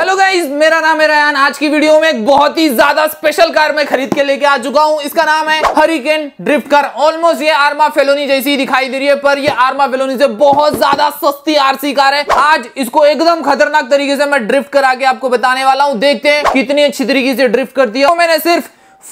Hello guys, मेरा नाम है रयान। आज की वीडियो में एक बहुत ही ज्यादा स्पेशल कार मैं खरीद के लेके आ चुका हूं। इसका नाम है हरिकेन ड्रिफ्ट कार। ऑलमोस्ट ये आर्मा फेलोनी जैसी दिखाई दे रही है, पर ये आर्मा फेलोनी से बहुत ज्यादा सस्ती आरसी कार है। आज इसको एकदम खतरनाक तरीके से मैं ड्रिफ्ट करा के आपको बताने वाला हूं। देखते हैं कितनी अच्छी तरीके से ड्रिफ्ट करती है। तो मैंने सिर्फ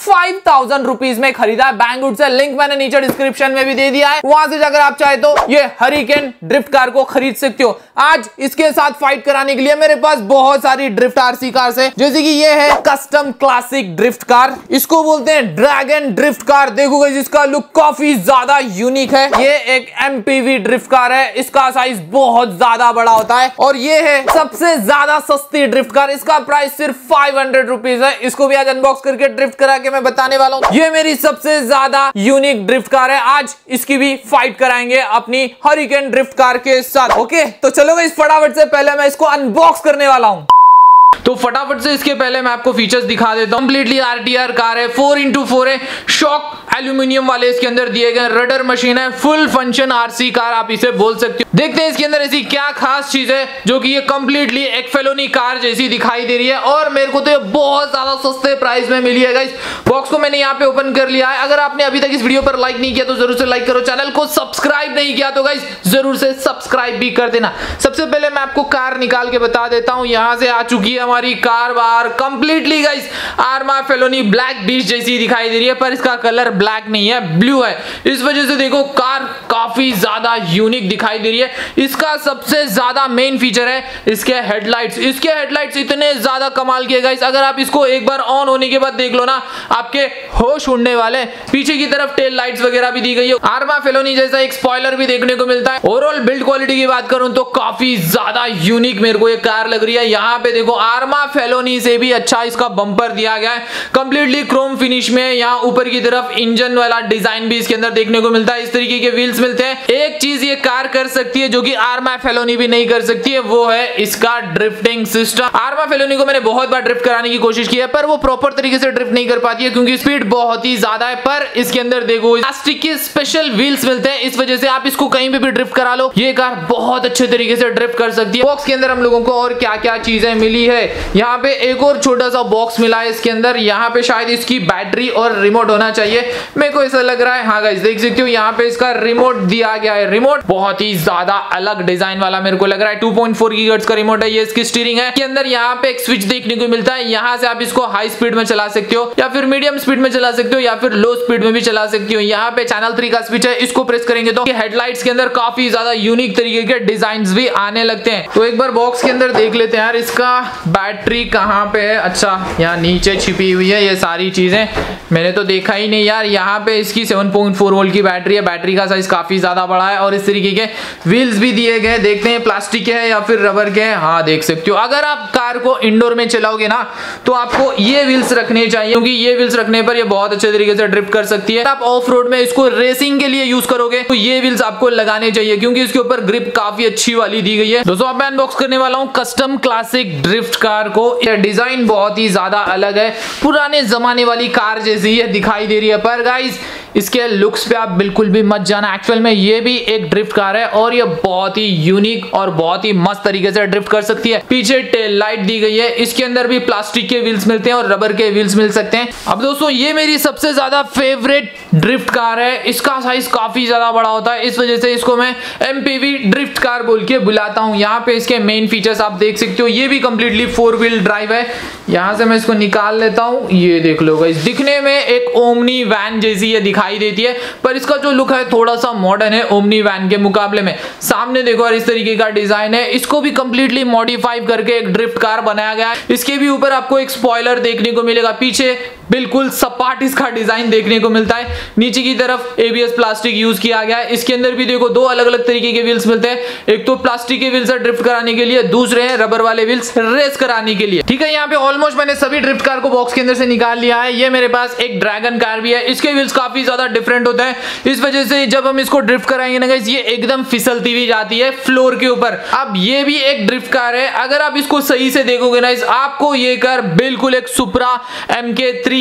5000 रुपीज में खरीदा है बैंगवुड से। लिंक मैंने नीचे डिस्क्रिप्शन में भी दे दिया है, वहां से जाकर आप चाहे तो ये हरिकेन ड्रिफ्ट कार को खरीद सकते हो। आज इसके साथ फाइट कराने के लिए मेरे पास बहुत सारी ड्रिफ्ट आरसी कार्स है, जैसे कि ये है कस्टम क्लासिक ड्रिफ्ट कार। इसको बोलते हैं ड्रैगन ड्रिफ्ट कार। देखो गाइस, इसका लुक काफी ज्यादा यूनिक है। ये एक एमपीवी ड्रिफ्ट कार है, इसका साइज बहुत ज्यादा बड़ा होता है। और ये है सबसे ज्यादा सस्ती ड्रिफ्ट कार। इसका प्राइस सिर्फ 500 रुपीज है। इसको भी आज अनबॉक्स करके ड्रिफ्ट करा के मैं बताने वाला हूं। ये मेरी सबसे ज्यादा यूनिक ड्रिफ्ट कार है। आज इसकी भी फाइट कराएंगे अपनी हरिकेन ड्रिफ्ट कार के साथ। ओके, तो चलो गाइस, फटाफट से पहले मैं इसको अनबॉक्स करने वाला हूं। तो फटाफट से इसके पहले मैं आपको फीचर्स दिखा देता हूं। कंप्लीटली आरटीआर कार है, 4x4 है, शॉक एल्यूमिनियम वाले इसके अंदर दिए गए, रडर मशीन है, फुल फंक्शन आरसी कार आप इसे बोल सकते हो। देखते हैं इसके अंदर ऐसी क्या खास चीज है जो कि ये कंप्लीटली एक फेलोनी कार जैसी दिखाई दे रही है। और मेरे को तो ये बहुत ज्यादा सस्ते प्राइस में मिली है गाइस। बॉक्स को मैंने यहाँ पे ओपन कर लिया है। अगर आपने अभी तक इस वीडियो पर लाइक नहीं किया तो जरूर से लाइक करो। चैनल को सब्सक्राइब नहीं किया तो गाइस जरूर से सब्सक्राइब भी कर देना। सबसे पहले मैं आपको कार निकाल के बता देता हूँ। यहाँ से आ चुकी है हमारी कार बाहर। Completely guys Arrma Felony black बीच जैसी दिखाई दे रही है, पर इसका कलर ब्लैक नहीं है, ब्लू है। इस वजह से देखो कार काफी ज्यादा यूनिक दिखाई दे रही है। इसका सबसे ज्यादा मेन फीचर है इसके हेडलाइट्स। इसके हेडलाइट्स इतने ज्यादा कमाल के गाइस, अगर आप इसको एक बार ऑन होने के बाद देख लो ना, आपके होश उड़ने वाले। पीछे की तरफ टेल लाइट्स वगैरह भी दी गई है। आर्मा फेलोनी जैसा एक स्पॉइलर भी देखने को मिलता है। ओवरऑल बिल्ड क्वालिटी की बात करूं तो काफी ज्यादा यूनिक मेरे को ये कार लग रही है। यहाँ पे देखो आर्मा फेलोनी से भी अच्छा इसका बम्पर दिया गया है, कंप्लीटली क्रोम फिनिश में। यहाँ ऊपर की तरफ इंजन वाला डिजाइन भी इसके अंदर देखने को मिलता है। इस तरीके के व्हील्स मिलते हैं। एक चीज ये कार कर सकती है जो कि आर्मा फेलोनी भी नहीं कर सकती है, वो है इसका ड्रिफ्टिंग सिस्टम। आर्मा फेलोनी को मैंने बहुत बार ड्रिफ्ट कराने की कोशिश की है, पर वो प्रॉपर तरीके से ड्रिफ्ट नहीं कर पाती है क्योंकि स्पीड बहुत ही ज्यादा है। पर इसके अंदर देखो प्लास्टिक के स्पेशल व्हील्स मिलते हैं, इस वजह से आप इसको कहीं पे भी ड्रिफ्ट करा लो, ये कार बहुत अच्छे तरीके से ड्रिफ्ट कर सकती है। बॉक्स के अंदर हम लोगों को और क्या क्या चीजें मिली है, यहाँ पे एक और छोटा सा बॉक्स मिला है इसके अंदर। यहाँ पे शायद इसकी बैटरी और रिमोट होना चाहिए, मेरे को ऐसा लग रहा है। हाँ गाइस, देख सकते हो यहाँ पे इसका रिमोट दिया गया है। रिमोट बहुत ही ज्यादा अलग डिजाइन वाला मेरे को लग रहा है। 2.4 गीगाहर्ट्ज का रिमोट है। ये इसकी स्टीयरिंग है। के अंदर यहाँ पे एक स्विच देखने को मिलता है। यहाँ से आप इसको हाई स्पीड में चला सकते हो, या फिर मीडियम स्पीड में चला सकते हो, या फिर लो स्पीड में भी चला सकते हो। यहाँ पे चैनल 3 का स्विच है, इसको प्रेस करेंगे तो हेडलाइट्स के अंदर काफी ज्यादा यूनिक तरीके के डिजाइन भी आने लगते हैं। तो एक बार बॉक्स के अंदर देख लेते हैं यार, इसका बैटरी कहाँ पे है। अच्छा, यहाँ नीचे छिपी हुई है ये सारी चीजें, मैंने तो देखा ही नहीं यार। यहाँ पे इसकी 7.4 वोल्ट की बैटरी है। बैटरी का साइज काफी ज्यादा बड़ा है। और इस तरीके के व्हील्स भी दिए गए, देखते हैं प्लास्टिक के है या फिर रबर के है। हाँ, देख सकते हो। अगर आप कार को इंडोर में चलाओगे ना तो आपको ये व्हील्स रखने चाहिए, क्योंकि ये व्हील्स रखने पर ये बहुत अच्छे तरीके से ड्रिफ्ट कर सकती है। आप ऑफ रोड में इसको रेसिंग के लिए यूज करोगे तो ये व्हील्स आपको लगाने चाहिए, क्योंकि इसके ऊपर ग्रिप काफी अच्छी वाली दी गई है। दोस्तों, अब मैं अनबॉक्स करने वाला हूँ कस्टम क्लासिक ड्रिफ्ट कार को। यह डिजाइन बहुत ही ज्यादा अलग है, पुराने जमाने वाली कार जैसी ये दिखाई दे रही है। पर गाइस, इसके लुक्स पे आप बिल्कुल भी मत जाना। एक्चुअल में ये भी एक ड्रिफ्ट कार है और ये बहुत ही यूनिक और बहुत ही मस्त तरीके से ड्रिफ्ट कर सकती है। पीछे टेल लाइट दी गई है। इसके अंदर भी प्लास्टिक के व्हील्स मिलते हैं और रबर के व्हील्स मिल सकते हैं। अब दोस्तों, ये मेरी सबसे ज्यादा फेवरेट ड्रिफ्ट कार है। इसका साइज काफी ज्यादा बड़ा होता है, इस वजह से इसको मैं एमपीवी ड्रिफ्ट कार बोल के बुलाता हूँ। यहाँ पे इसके मेन फीचर्स आप देख सकते हो। ये भी कंप्लीटली 4 व्हील ड्राइव है। यहाँ से मैं इसको निकाल लेता हूँ। ये देख लो गाइस, दिखने में एक ओमनी वैन जैसी ये दिखाई देती है, पर इसका जो लुक है थोड़ा सा मॉडर्न है ओमनी वैन के मुकाबले में। सामने देखो और इस तरीके का डिजाइन है। इसको भी कंप्लीटली मॉडिफाई करके एक ड्रिफ्ट कार बनाया गया है। इसके भी ऊपर आपको एक स्पॉइलर देखने को मिलेगा। पीछे बिल्कुल सपाट इसका डिजाइन देखने को मिलता है। नीचे की तरफ एबीएस प्लास्टिक यूज किया गया है। इसके अंदर भी देखो 2 अलग अलग तरीके के व्हील्स मिलते हैं। एक तो प्लास्टिक के व्हील्स है ड्रिफ्ट कराने के लिए, दूसरे हैं रबर वाले व्हील्स रेस कराने के लिए। ठीक है, यहाँ पे ऑलमोस्ट मैंने सभी ड्रिफ्ट कार को बॉक्स के अंदर से निकाल लिया है। ये मेरे पास एक ड्रैगन कार भी है। इसके व्हील्स काफी ज्यादा डिफरेंट होते हैं, इस वजह से जब हम इसको ड्रिफ्ट कराएंगे ना गाइस, ये एकदम फिसलती हुई जाती है फ्लोर के ऊपर। अब ये भी एक ड्रिफ्ट कार है। अगर आप इसको सही से देखोगे ना, आपको ये कार बिल्कुल एक सुपरा MK3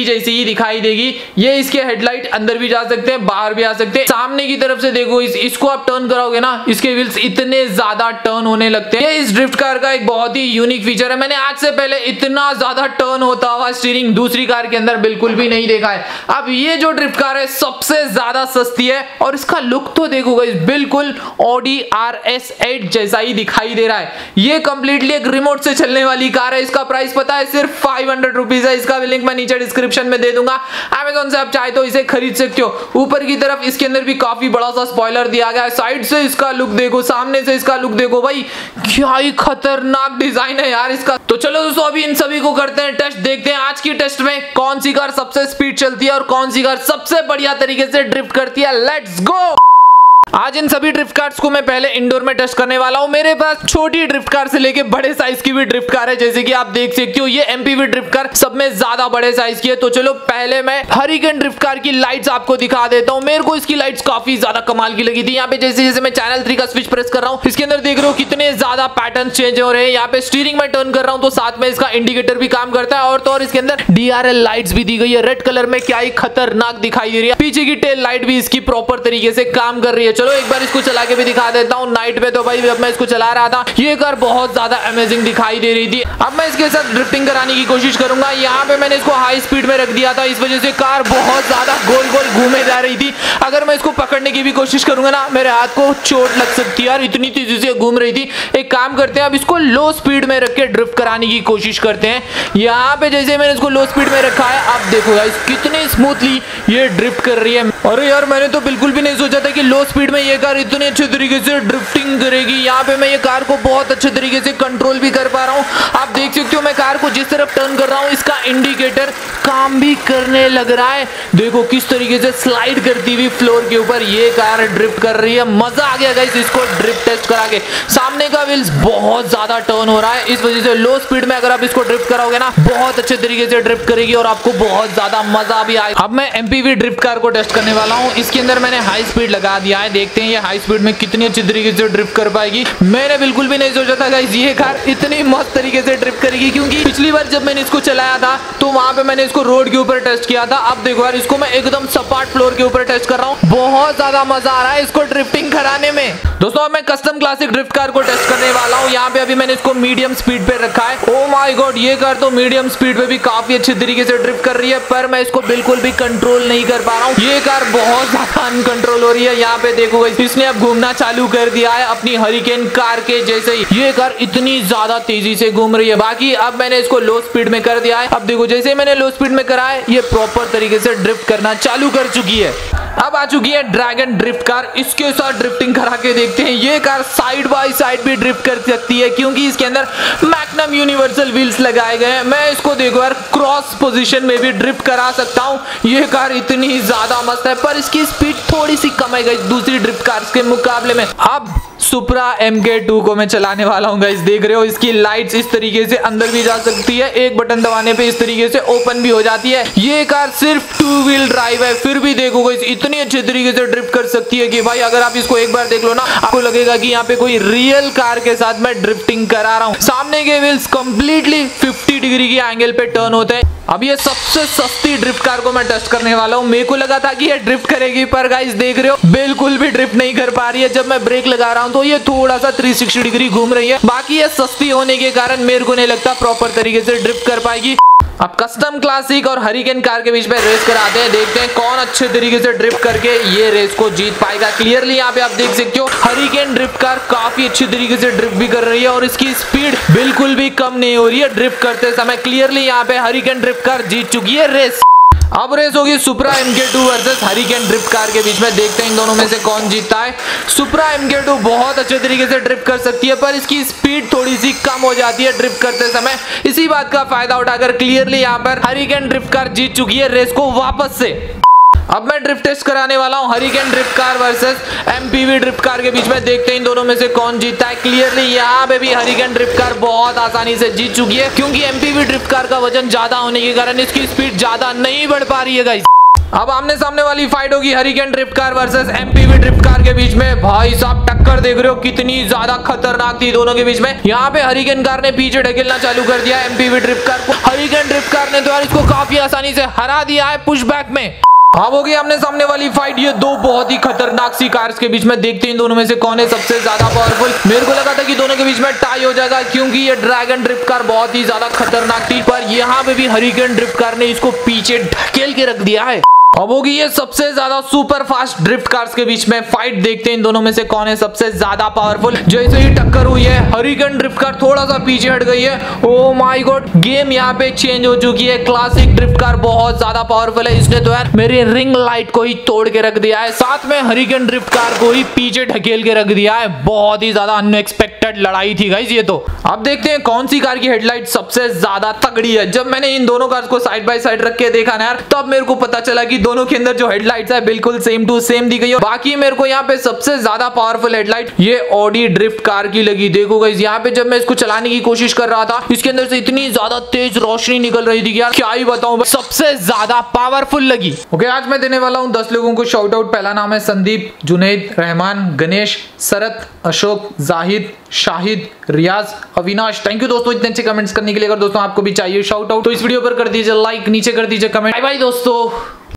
घड़ी जैसी ही दिखाई देगी। ये इसके हेडलाइट अंदर भी जा सकते हैं, बाहर भी आ सकते हैं। सामने की तरफ से देखो, इसको आप टर्न कराओगे ना, इसके व्हील्स इतने ज्यादा टर्न होने लगते हैं। ये इस ड्रिफ्ट कार का एक बहुत ही यूनिक फीचर है। मैंने आज से पहले इतना ज्यादा टर्न होता हुआ स्टीयरिंग दूसरी कार के अंदर बिल्कुल भी नहीं देखा है। अब ये जो ड्रिफ्ट कार है सबसे ज्यादा सस्ती है और इसका लुक तो देखो गाइस, बिल्कुल Audi RS8 जैसा ही दिखाई दे रहा है। ये कंप्लीटली एक रिमोट से चलने वाली कार है। इसका प्राइस पता है सिर्फ 500 रुपीज है। इसका भी लिंक मैं नीचे डिस्क्रिप्शन में दे दूंगा। Amazon से आप चाहे तो इसे खरीद सकते हो। ऊपर की तरफ इसके अंदर भी काफी बड़ा सा स्पॉइलर दिया गया है। साइड से इसका लुक देखो, सामने से इसका लुक देखो भाई, क्या ही खतरनाक डिजाइन है यार इसका। तो चलो दोस्तों, अभी इन सभी को करते हैं टेस्ट। देखते हैं आज की टेस्ट में कौन सी कार सबसे स्पीड चलती है और कौन सी कार सबसे बढ़िया तरीके से ड्रिफ्ट करती है। Let's go. आज इन सभी ड्रिफ्ट कार्स को मैं पहले इंडोर में टेस्ट करने वाला हूं। मेरे पास छोटी ड्रिफ्ट कार से लेके बड़े साइज की भी ड्रिफ्ट कार है, जैसे कि आप देख सकते हो। ये एमपीवी ड्रिफ्ट कार सब में ज्यादा बड़े साइज की है। तो चलो पहले मैं हरिकेन ड्रिफ्ट कार की लाइट्स आपको दिखा देता हूं। मेरे को इसकी लाइट्स काफी ज्यादा कमाल की लगी थी। यहाँ पे जैसे जैसे मैं चैनल 3 का स्विच प्रेस कर रहा हूँ, इसके अंदर देख रहे हो कितने ज्यादा पैटर्न चेंज हो रहे हैं। यहाँ पे स्टीयरिंग में टर्न कर रहा हूँ तो साथ में इसका इंडिकेटर भी काम करता है। और तो और इसके अंदर DRL लाइट्स भी दी गई है रेड कलर में, क्या ही खतरनाक दिखाई दे रही है। पीछे की टेल लाइट भी इसकी प्रॉपर तरीके से काम कर रही है। चलो एक बार इसको चला के भी दिखा देता हूं। नाइट पे तो भाई जब मैं इसको चला रहा था, ये कार बहुत ज्यादा अमेजिंग दिखाई दे रही थी। अब मैं इसके साथ ड्रिफ्टिंग कराने की कोशिश करूंगा। यहाँ पे मैंने इसको हाई स्पीड में रख दिया था, इस वजह से कार बहुत ज्यादा गोल गोल घूमे जा रही थी। अगर मैं इसको पकड़ने की भी कोशिश करूंगा ना, मेरे हाथ को चोट लग सकती है यार, इतनी तेजी से घूम रही थी। एक काम करते हैं, अब इसको लो स्पीड में रख के ड्रिफ्ट कराने की कोशिश करते हैं। यहाँ पे जैसे मैंने इसको लो स्पीड में रखा है, अब देखो गाइस कितने स्मूथली ये ड्रिफ्ट कर रही है। अरे यार, मैंने तो बिल्कुल भी नहीं सोचा था कि लो स्पीड में ये कार इतने अच्छे तरीके से ड्रिफ्टिंग करेगी। यहाँ पे मैं ये कार को बहुत अच्छे तरीके से कंट्रोल भी कर पा रहा हूँ। आप देख सकते हो मैं कार को जिस तरफ टर्न कर रहा हूँ, इसका इंडिकेटर काम भी करने लग रहा है। देखो किस तरीके से स्लाइड करती हुई फ्लोर के ऊपर ये कार ड्रिफ्ट कर रही है। मजा आ गया गाइस इसको ड्रिफ्ट टेस्ट करा के। सामने का व्हील्स बहुत ज्यादा टर्न हो रहा है, इस वजह से लो स्पीड में अगर आप इसको ड्रिफ्ट कराओगे ना, बहुत अच्छे तरीके से ड्रिफ्ट करेगी और आपको बहुत ज्यादा मजा भी आएगा। अब मैं एमपीवी ड्रिफ्ट कार को टेस्ट करने वाला हूँ। इसके अंदर मैंने हाई स्पीड लगा दिया है। देखते हैं ये हाई स्पीड में कितनी अच्छी तरीके से ड्रिफ्ट कर पाएगी। मैंने बिल्कुल भी नहीं सोचा था गाइस ये कार इतनी मस्त तरीके से ड्रिफ्ट करेगी, क्योंकि पिछली बार जब मैंने इसको चलाया था तो वहां पे मैंने इसको रोड के ऊपर टेस्ट किया था। अब देखो यार, इसको मैं एकदम सपाट फ्लोर के ऊपर टेस्ट कर रहा हूँ। बहुत ज्यादा मजा आ रहा है इसको ड्रिफ्टिंग कराने में। दोस्तों अब मैं कस्टम क्लासिक ड्रिफ्ट कार को टेस्ट करने वाला हूँ। यहाँ पे अभी मैंने इसको मीडियम स्पीड पे रखा है। ओ माय गॉड, ये कार तो मीडियम स्पीड पे भी काफी अच्छे तरीके से ड्रिफ्ट कर रही है, पर मैं इसको बिल्कुल भी कंट्रोल नहीं कर पा रहा हूँ। ये कार बहुत ज्यादा अनकंट्रोल हो रही है। यहाँ पे देखो इसने अब घूमना चालू कर दिया है अपनी हरिकेन कार के जैसे ही। ये कार इतनी ज्यादा तेजी से घूम रही है। बाकी अब मैंने इसको लो स्पीड में कर दिया है। अब देखो जैसे ही मैंने लो स्पीड में करा है, ये प्रॉपर तरीके से ड्रिफ्ट करना चालू कर चुकी है। अब आ चुकी है ड्रैगन ड्रिफ्ट कार। इसके साथ ड्रिफ्टिंग करा के देखते हैं। ये कार साइड बाय साइड भी ड्रिफ्ट कर सकती है, क्योंकि इसके अंदर मैग्नम यूनिवर्सल व्हील्स लगाए गए हैं। मैं इसको देखो यार क्रॉस पोजीशन में भी ड्रिफ्ट करा सकता हूँ। ये कार इतनी ज्यादा मस्त है, पर इसकी स्पीड थोड़ी सी कम है दूसरी ड्रिफ्ट कार्स के मुकाबले में। अब सुप्रा MK2 को मैं चलाने वाला हूँ गाइस। देख रहे हो इसकी लाइट्स इस तरीके से अंदर भी जा सकती है, एक बटन दबाने पे इस तरीके से ओपन भी हो जाती है। ये कार सिर्फ 2 व्हील ड्राइव है, फिर भी देखो गाइस इतनी अच्छे तरीके से ड्रिफ्ट कर सकती है कि भाई अगर आप इसको एक बार देख लो ना, आपको लगेगा कि यहाँ पे कोई रियल कार के साथ मैं ड्रिफ्टिंग करा रहा हूँ। सामने के व्हील्स कंप्लीटली 50 डिग्री की एंगल पे टर्न होते हैं। अब ये सबसे सस्ती ड्रिफ्ट कार को मैं टेस्ट करने वाला हूँ। मेरे को लगा था कि ये ड्रिफ्ट करेगी, पर गाइस देख रहे हो बिल्कुल भी ड्रिफ्ट नहीं कर पा रही है। जब मैं ब्रेक लगा रहा हूँ तो ये थोड़ा सा 360 डिग्री घूम रही है। बाकी ये सस्ती होने के कारण मेरे को नहीं लगता प्रॉपर तरीके से ड्रिफ्ट कर पाएगी। अब कस्टम क्लासिक और हरिकेन कार के बीच में रेस कराते हैं। देखते हैं कौन अच्छे तरीके से ड्रिफ्ट करके ये रेस को जीत पाएगा। क्लियरली यहाँ पे आप देख सकते हो हरिकेन ड्रिफ्ट कार काफी अच्छी तरीके से ड्रिफ्ट भी कर रही है और इसकी स्पीड बिल्कुल भी कम नहीं हो रही है ड्रिफ्ट करते समय। क्लियरली यहाँ पे हरिकेन ड्रिफ्ट कार जीत चुकी है रेस। अब रेस होगी Supra MK2 versus hurricane drift car के बीच में। देखते हैं इन दोनों में से कौन जीतता है। सुप्रा MK2 बहुत अच्छे तरीके से ड्रिफ्ट कर सकती है, पर इसकी स्पीड थोड़ी सी कम हो जाती है ड्रिफ्ट करते समय। इसी बात का फायदा उठाकर क्लियरली यहाँ पर हरिकेन ड्रिफ्ट कार जीत चुकी है रेस को वापस से। अब मैं ड्रिफ्ट टेस्ट कराने वाला हूं hurricane drift car versus MPV drift car के बीच में। देखते हैं इन दोनों में से कौन जीतता है। क्लियरली यहाँ पे भी हरिकेन ड्रिफ्ट कार बहुत आसानी से जीत चुकी है, क्योंकि MPV ड्रिफ्ट कार का वजन ज्यादा होने के कारण इसकी स्पीड ज्यादा नहीं बढ़ पा रही है गाइस। अब आमने सामने वाली फाइट होगी hurricane drift car versus MPV drift car के बीच में। भाई साहब टक्कर देख रहे हो कितनी ज्यादा खतरनाक थी दोनों के बीच में। यहाँ पे हरिकेन कार ने पीछे ढकेलना चालू कर दिया एमपीवी ड्रिफ्ट कार को। हरिकेन ड्रिफ्ट कार ने तो यार इसको काफी आसानी से हरा दिया है पुशबैक में। अब होगी आमने सामने वाली फाइट, ये दो बहुत ही खतरनाक सी कार्स के बीच में। देखते हैं इन दोनों में से कौन है सबसे ज्यादा पावरफुल। मेरे को लगा था कि दोनों के बीच में टाई हो जाएगा क्योंकि ये ड्रैगन ड्रिफ्ट कार बहुत ही ज्यादा खतरनाक थी, पर यहाँ पे भी हरिकेन ड्रिफ्ट कार ने इसको पीछे ढकेल के रख दिया है। अब होगी ये सबसे ज्यादा सुपर फास्ट ड्रिफ्ट कार्स के बीच में फाइट। देखते हैं इन दोनों में से कौन है सबसे ज्यादा पावरफुल। जैसे ही टक्कर हुई है हरिकेन ड्रिफ्ट कार थोड़ा सा पीछे हट गई है। ओ माय गॉड, गेम यहाँ पे चेंज हो चुकी है। क्लासिक ड्रिफ्ट कार बहुत ज्यादा पावरफुल है, इसने तो यार मेरे रिंग लाइट को ही तोड़ के रख दिया है, साथ में हरिकेन ड्रिफ्ट कार को ही पीछे ढकेल के रख दिया है। बहुत ही ज्यादा अनएक्सपेक्टेड लड़ाई थी गाइस ये तो। अब देखते हैं कौन सी कार की हेडलाइट सबसे ज्यादा तगड़ी है। जब मैंने इन दोनों कार्स को साइड बाय साइड रख के देखा ना यार, तब मेरे को पता चला कि दोनों के अंदर जो हेडलाइट्स है बिल्कुल सेम टू सेम दी गई है। बाकी मेरे को यहाँ पे सबसे ज्यादा पावरफुल हेडलाइट ये ऑडी ड्रिफ्ट कार की लगी। देखो गाइस यहाँ पे जब मैं इसको चलाने की कोशिश कर रहा था, इसके अंदर से इतनी ज्यादा तेज रोशनी निकल रही थी यार, क्या ही बताऊं, सबसे ज्यादा पावरफुल लगी। ओके, आज मैं देने वाला हूं 10 लोगों को शाउट आउट। पहला नाम है संदीप, जुनैद, रहमान, गणेश, शरत, अशोक, जाहिद, शाहिद, रियाज, अविनाश। थैंक यू दोस्तों इतने अच्छे कमेंट्स करने के लिए। अगर दोस्तों आपको भी चाहिए शाउट आउट तो इस वीडियो पर कर दीजिए लाइक, नीचे कर दीजिए कमेंट। बाय बाय दोस्तों।